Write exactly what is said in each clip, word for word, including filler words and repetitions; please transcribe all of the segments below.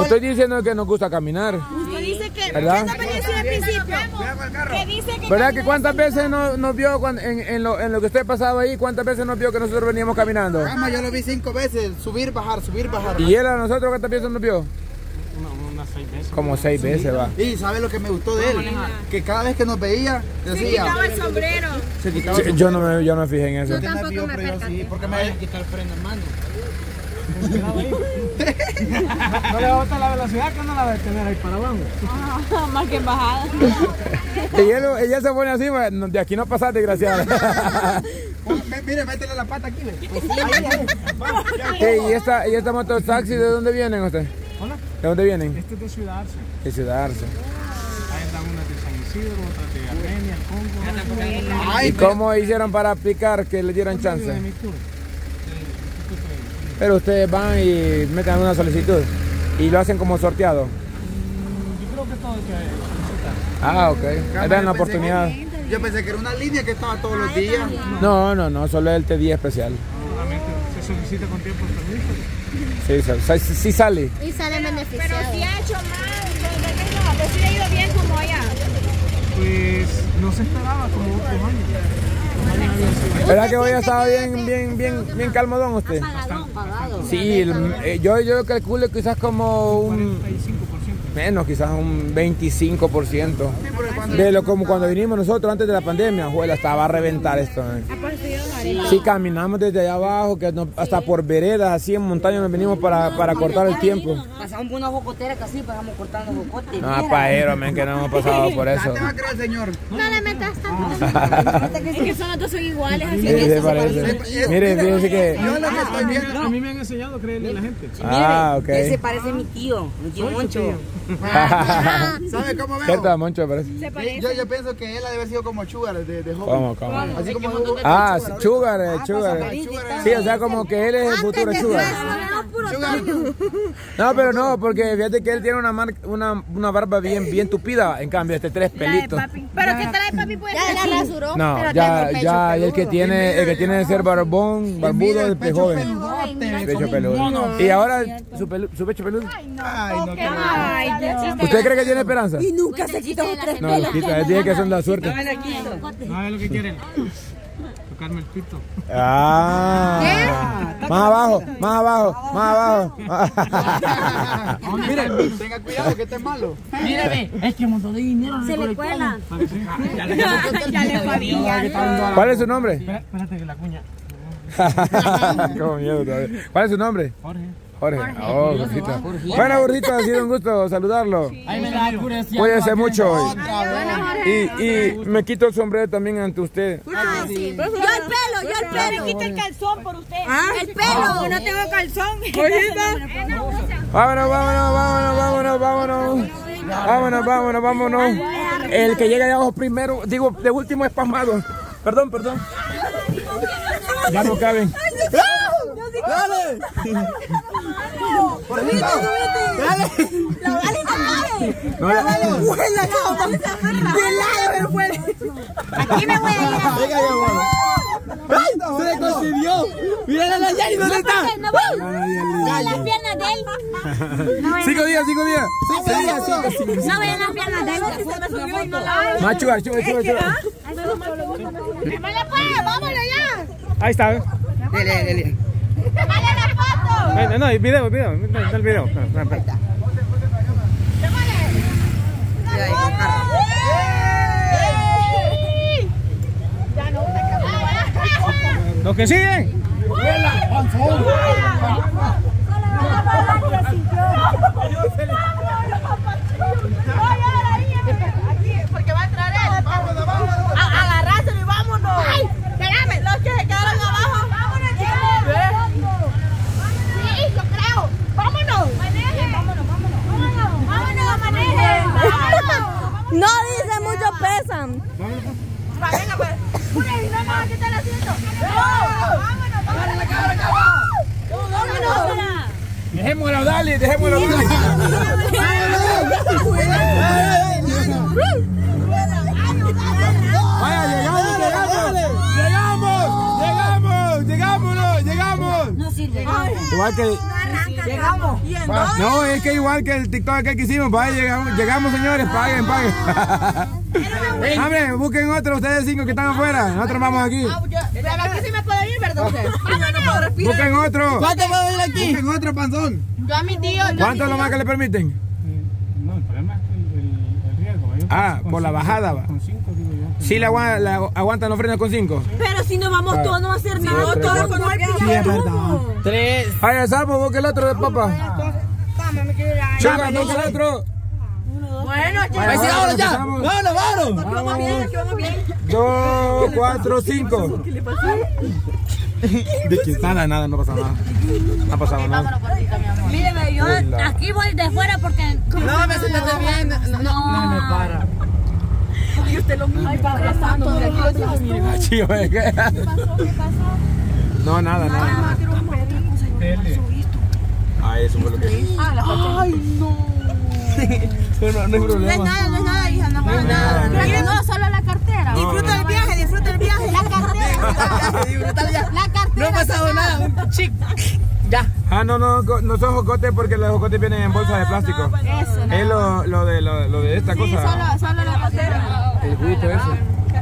estoy diciendo que nos gusta caminar. Usted dice que... ¿Verdad? ¿Qué me decía al principio? Que dice que... ¿Verdad que cuántas veces nos, nos vio cuando, en, en, lo, en lo que usted pasaba ahí? ¿Cuántas veces nos vio que nosotros veníamos caminando? Cama, yo lo vi cinco veces, subir, bajar, subir, bajar. ¿Y él a nosotros cuántas veces nos vio? Una, unas seis veces. Como seis veces, va. Y ¿sabe lo que me gustó de él? Que cada vez que nos veía, Se decía... quitaba el sombrero. Se quitaba Sí, el yo, no me, yo no me fijé en eso. Yo tampoco me percaté. porque me Hay que quitar el freno, hermano. No le va a botar la velocidad que no la va a tener ahí para abajo. Ah, más que bajada. Y él, ella se pone así, de aquí no pasas, desgraciada. Mire, métele la pata aquí. Hey, ¿y esta, y esta mototaxi de dónde vienen ustedes? Hola. ¿De dónde vienen? Este es de Ciudad Arce. De Ciudad Arce. Ahí están unas de San Isidro, otras de Armenia, el Congo. Ay, ¿Y cómo hicieron para aplicar que le dieran chance? De mi tour. Pero ustedes van y meten una solicitud y lo hacen como sorteado. Yo creo que todo hay que solicitar. Ah, ok. Ahí dan la oportunidad. Yo pensé que era una línea que estaba todos los días. No, no, no, solo el T diez especial. Solamente se solicita con tiempo de permiso. Sí, sí, sí sale. Y sale beneficiado. Pero si ha hecho mal, no, pero si ha ido bien como allá. Pues no se esperaba como otros años. ¿Verdad que hoy ha estado bien, bien, bien, bien calmadón usted? Sí, el- eh, yo, yo calculo quizás como un... cuarenta y cinco por ciento. Menos, quizás un veinticinco por ciento. De lo como cuando vinimos nosotros antes de la pandemia, abuela, estaba a reventar esto. ¿Eh? Sí, caminamos desde allá abajo, que nos- hasta por veredas, así en montaña nos venimos para, para cortar el tiempo. Pasamos por una jocotera que así, pasamos cortando jocotes. No, paero, men, que no hemos pasado por eso. ¿Te va a creer, señor? No le metas tanto. Es que son los dos son iguales. Así Sí, que se eso parece. Mire, fíjense que... Yo lo que estoy A mí, viendo... a mí me han enseñado a creerle a la gente. Ah, ok. Él se parece a mi tío, mi tío Soy tu Moncho. tío. ¿Sabe cómo veo? Cierto, Moncho, me parece. se parece. Yo, yo pienso que él ha de haber sido como Sugar de, de joven. ¿Cómo, cómo? Así como... Ah, Sugar, eh, Sugar. Sugar. Sí, o sea, como que él es el futuro Sugar. Sugar. No, pero no, porque fíjate que él tiene una, mar- una, una barba bien, bien tupida. En cambio, este tres pelitos. Pero ¿qué trae papi? Puede ya la rasuró. No, pero tengo ya, el pecho ya, y el que peludo. tiene, el que tiene de ser barbón, barbudo, el de joven. peludote. Pecho peludo. Y ahora, su, pelu- su pecho peludo. Ay, no, qué mal. Ay, ya. ¿Usted cree que tiene esperanza? Y nunca se quitó tres No, lo quita, él tiene que son la suerte. No es lo que quieren. Tocarme el pito. Ah, más abajo, más abajo, más abajo. Mire, tenga cuidado que este es malo. Mírame, es que un montón de dinero. Se le cuela. Ya le fue. ¿Cuál es su nombre? Espérate que la cuña. Como miedo todavía. ¿Cuál es su nombre? Jorge. Jorge. Oh, gordito. Bueno, gordito, ha sido un gusto saludarlo. Ahí me da curiosidad. Cuídese mucho hoy. Bueno, Y, y me quito el sombrero también ante usted. Yo el pelo, yo el pelo. Yo le quito el calzón por usted. El pelo, no tengo calzón. Vámonos, vámonos, vámonos, vámonos, vámonos. Vámonos, vámonos, vámonos. El que llega de abajo primero, digo, de último es pasmado. Perdón, perdón. Ya no caben. ¡Dale! ¡Dale! No, la- Aquí me voy a ir. Venga, ya, bueno. ¡Ay! ¡Se le consiguió! ¡Mira la Yari! ¿Dónde está? No vean las piernas de él. Cinco días, cinco días. No vean las piernas de él. Más chugar, chugar, chugar, chugar. ¡Démosle pues! ¡Vámonos ya! Ahí está. ¿eh? Dele, dele. ¡Démosle la foto! No, no, el video, el video. Está el video. Espera, espera, espera. Lo que sigue. Porque va a entrar él. Vámonos, vámonos. Agarrárselo y vámonos. Ay, espérame. Los que se quedaron abajo. Vámonos, sí, yo creo. Vámonos. Manejen. Vámonos, vámonos. Vámonos, vámonos, manejen. No dice mucho pesan. Va, venga, pues. Una y no me va a quitar el asiento. Vámonos, vámonos, vámonos. Vámonos. Dejémoslo, dale, dejémoslo. Vaya, llegamos, llegamos. Llegamos, llegamos, llegamos, llegamos. No sirve. Igual que, Llegamos. ¿Y en dónde? No, es que igual que el TikTok que hicimos, vaya, llegamos, llegamos señores, paguen, paguen. Hombre, busquen otro, ustedes cinco que están afuera, nosotros vamos aquí. Aquí sí me puedo ir, ¿verdad usted? Yo no puedo respirar. Busquen otro. ¿Cuánto puedo ir aquí? Busquen otro panzón. Yo a mi tío... ¿Cuánto es lo más que le permiten? No, el problema es el, el, el riesgo. Yo Ah, con por la cinco, bajada va. Con cinco, digo yo. ¿Sí le aguantan, le aguantan los frenos con cinco? Pero si no vamos todos, no va a hacer nada. tres, Todos cuatro. con el Sí, es verdad. Tres. Ay, el Salvo, busque el otro de papá. Vamos, me quiero ir a... Chuga, busque el otro. Bueno, chicos. Ahí sí, vámonos ya. Empezamos. Vámonos, vámonos. Aquí vamos bien, aquí vamos bien. Dos, cuatro, cinco. ¿Qué le pasó? De que nada, nada, no pasa nada. No ha pasado nada. Míreme, yo Hola. aquí voy de fuera porque... No, me siéntate bien. No, no, no me para. Y usted lo mismo. Ay, para abrazando, mira, aquí lo tienes, mira. Ah, chivo, ¿eh? ¿Qué? ¿Qué pasó? ¿Qué pasó? No, nada, nada. Dele. Ah, eso fue lo que hice. Ay, no. No, no hay No es problema. nada, no es nada, hija, no es nada. Pero no, solo la cartera. Disfruta del viaje, disfruta del viaje. La cartera. Disfrutar ya. La cartera. No ha pasado nada. Un chic. Ya. Ah, no, no, co- no son jocotes porque los jocotes vienen en bolsas de plástico. Eso, no. Es lo, lo, de, lo, lo de esta Sí, cosa. solo, solo la cartera. El juguito ese.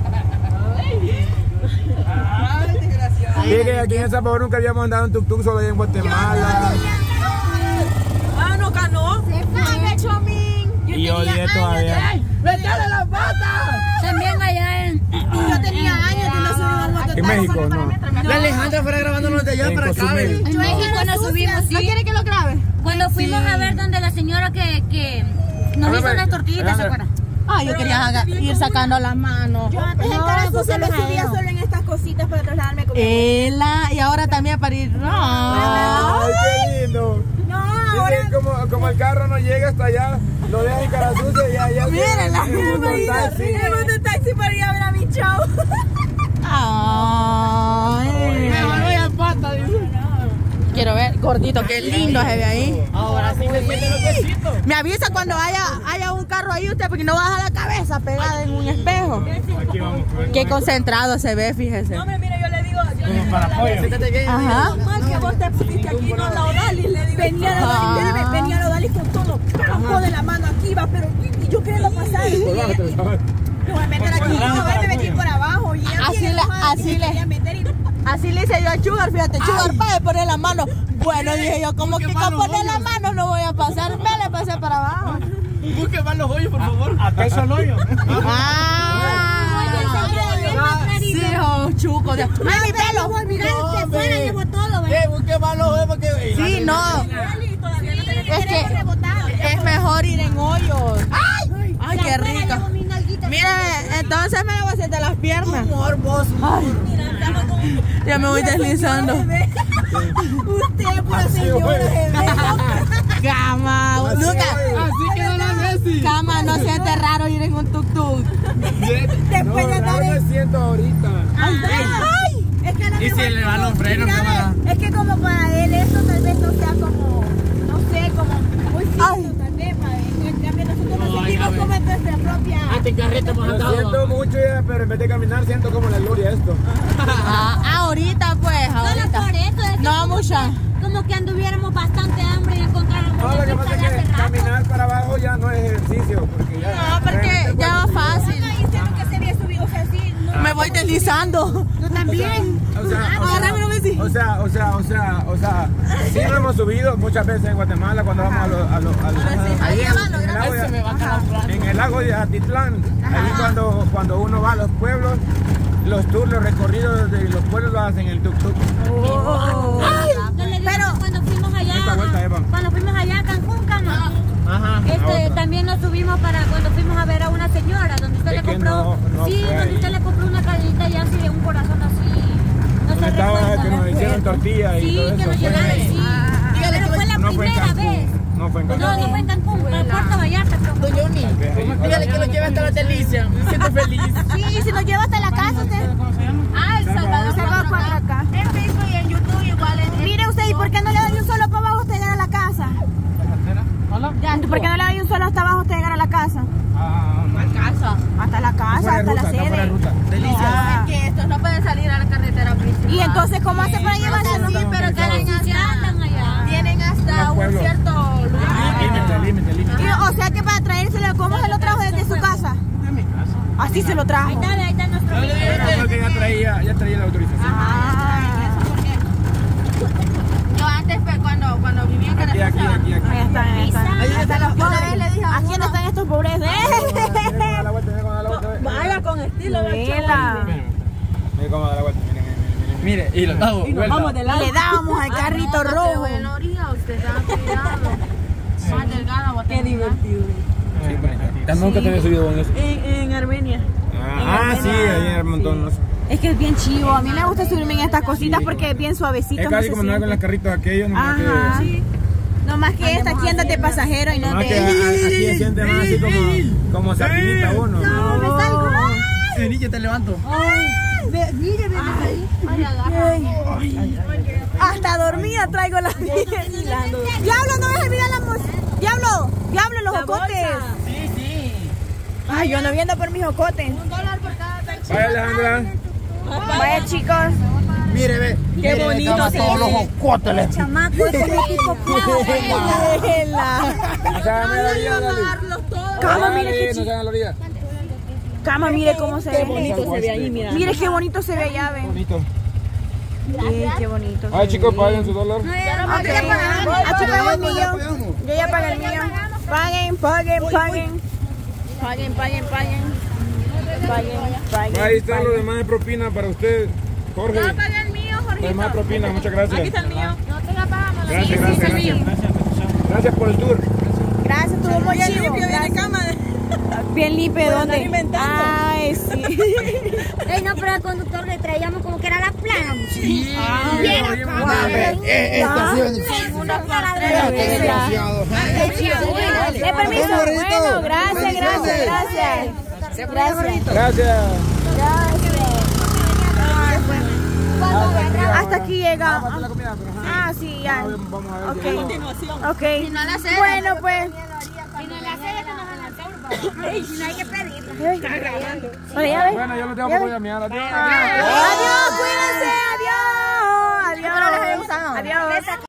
Sí, que aquí en El Salvador nunca habíamos andado en tuk-tuk, solo allá en Guatemala. Ah, no ganó. Se fue, Chomín. Y odié todavía. ¡Metale las patas! También allá en... Yo tenía años de no subir a Guatemala. En México, no. La Alejandra fuera grabándonos de allá En para acá. Cozumel. ¿ves? En México nos subimos, ¿No sí. quiere que lo grabe? Cuando fuimos a ver donde la señora que, que nos A ver, hizo ve. unas tortillitas, ¿se Alejandra. acuerdan? Ah, yo quería haga- ir sacando las manos. Yo antes en cara sucia me subía solo en estas cositas para trasladarme con Ela, y ahora también para ir. No. Ay, qué lindo. No, ahora... Dice, como, como el carro no llega hasta allá, lo deja en cara sucia y allá. Mírenla, en un taxi. me monté en taxi para ir a ver a mi chavo. Ay. Me voy a pata, dice. Quiero ver, gordito, qué lindo se ve ahí. Ahora sí me siento los besitos. Me avisa cuando haya, haya un carro ahí usted, porque no baja la cabeza pegada en un espejo. Aquí vamos. Qué concentrado se ve, fíjese. Hombre, mira, yo le digo... Yo le Como para apoyo. Siéntate bien. Ajá. mal que vos te pusiste aquí, no la Odalis, le digo. Venía la Odalis, Ah. espérame, venía la Odalis con todo, campo de la mano aquí, va, pero y yo quería pasar. Y ella- me voy a meter aquí, no, me metí por abajo. Y ella Así bien le- enojada, así que le- quería meter y- Así le hice yo a Sugar, fíjate, Sugar para de poner la mano. Bueno, dije yo, como que con poner la mano no voy a pasar, me le pasé para abajo. Busque más los hoyos, por favor. Acá es el hoyo. Ah, sí, oh, chuco. de- ¡Ay, mi pelo! Se fuera, llevó todo, ¿Qué? Busque más los hoyos porque... Sí, no. Odalis, todavía no te Es que rebotar. es mejor ir en hoyos. ¡Ay! ¡Ay, qué rico! mi nalguita. Mire, entonces me voy a hacer de las piernas. Humor, vos. Ya me voy deslizando. Usted, pura señora, Cama, nunca. Así quedó la Messi. Cama, no siente raro ir en un tuk-tuk. después de andar en... siento ahorita. ¡Ay! Es que a la Y si le van los frenos, Mira, cámara. es que como para él eso tal vez no sea como, no sé, como muy Ay. físico tal vez, para él. En cambio nosotros nos Ay, sentimos a ver. como en nuestra propia... Hasta en carreta hemos Lo siento andado. mucho, ya, pero en vez de caminar siento como la gloria esto. Ah, ahorita pues, Solo ahorita. por eso es que No, como mucha. que- Como que anduviéramos bastante hambre y encontráramos No, lo que una pasa pizza de es hace que rato. caminar para abajo ya no es ejercicio. Porque ya, No, porque ya va fácil. Ahí usted nunca se había subido, o sea, sí, no, Me voy deslizando. yo también. O sea, o sea, Agárrame, Messi. o sea, o sea, o sea, o sea, sí lo hemos subido muchas veces en Guatemala cuando vamos a los, a los, a los- ahí en, en el lago Se me de, va a calar. en el lago de Atitlán, ahí cuando, cuando uno va a los pueblos, los tours, los recorridos de los pueblos lo hacen en el tuk-tuk. Yo le digo Pero- que cuando fuimos allá, Esta vuelta, Eva. cuando fuimos allá a Cancún, cama, Ajá. este, también nos subimos para cuando fuimos a ver a una señora donde usted Es le que compró, no- no sí, fue donde ahí. usted le compró una cadenita y así de un corazón así, no Donde se estaba recuerda. que nos hicieron tortillas y Sí, todo que eso. nos Fue- llevaron, sí. Pero fue la no fue en primera vez. Cancún. No fue en Cancún. No, no fue en Cancún, fue en Puerto Vallarta, creo. Don Johnny, dígale que lo lleve hasta la delicia. Me siento feliz. Sí, y si nos lleva hasta la casa usted. Ah, El Salvador. Salvador cuatro acá. En Facebook y en YouTube igual. Mire usted, ¿y por qué no le doy un solo para abajo hasta llegar a la casa? Hola. Ya, ¿por qué no le doy un solo hasta abajo hasta llegar a la casa? Ah, Casa. casa. Hasta la casa, hasta la sede. Delicia. Es que estos no pueden salir a la carretera principal. Y entonces, ¿cómo hace para llevarse? Sí, pero tienen hasta, tienen hasta un cierto lugar. Límite, límite, límite. Y, o sea que para traérselo, ¿cómo se lo trajo desde su casa? De mi casa. Así se lo trajo. Ahí está, ahí está nuestro video. Porque ya traía, ya traía la autorización. Ah. Yo antes, pues, cuando, cuando vivía en Aquí, aquí, aquí, aquí. Ahí están, ahí están. Ahí están los pobres. le dije a ¿A quién están estos pobres? Mira cómo da la vuelta, mira cómo da la vuelta. vaya con estilo, Vela. Mira cómo da la vuelta, miren, miren, miren. Mire, y lo damos. Y le dábamos al carrito rojo. En la orilla, usted está cuidado. Más delgada, voy a Qué divertido. Sí, bonita. Nunca te había subido en eso. En, en Armenia. Ah, sí, ahí en el montón. No sé. Es que es bien chivo. A mí me gusta subirme en estas cositas porque es bien suavecito. Es no casi se como andar con siente. los carritos aquellos, nomás que... Ajá. No más que esta aquí andas de pasajero y no Nomás que a- de... a- aquí se siente más así como, como sardinita uno. No, me salgo. Eh, niña, te levanto. Mire, ve hasta dormida traigo la Diablo, no dejes mirar la música. Diablo, diablo, los jocotes. Sí, sí. Ay, yo ando viendo por mis jocotes. Un dólar por cada persona. Vaya, Alejandra. Vaya, chicos. Mire, ve. Qué bonito se todos los ve. jocotes. le- Chamaco, es como tipo Vela. Acá, a la orilla, dale. Cama, Ah, mire dale, qué no chido. sean a la orilla. Cama, mire cómo se ve. Qué bonito se ve ahí, mira. Mire qué bonito se ve allá, ven. Bonito. Sí, qué bonito. Ay, chicos, paguen su dólar. Ok, aquí pago el mío. Yo ya pagué el mío. Paguen, paguen, paguen. Paguen, paguen, paguen. Paguen, paguen. Ahí está lo demás de propina para usted, Jorge. Yo pagué el mío, Lo Jorgito. demás de propina, muchas gracias. Aquí está el mío. No te la pagamos. Gracias, Sí, gracias, sí, gracias. sí. Gracias por el tour. Gracias, estuvo muy chivo. Gracias. Bien limpio, ¿dónde? Ay, sí. Ey, no, pero al conductor le traíamos como que era la plana. Sí. Ah, bien, bien, bien, acá. bien. Eh, esta sí es- Una cara de Desgraciado. Eh, permiso. Bueno, gracias, gracias, gracias. Gracias. Gracias. Hasta aquí llega. Vamos a hacer la comida, pero ajá. Ah, sí, ya. Vamos a ver. Ok. ya. Ok. no la haces, Bueno, pues. Si no la hace, que nos van a hacer. Si no hay que pedirla. Bueno, ya ves. Bueno, yo lo tengo por voy a mirar. Adiós. Adiós, cuídense. Adiós. Adiós. Adiós.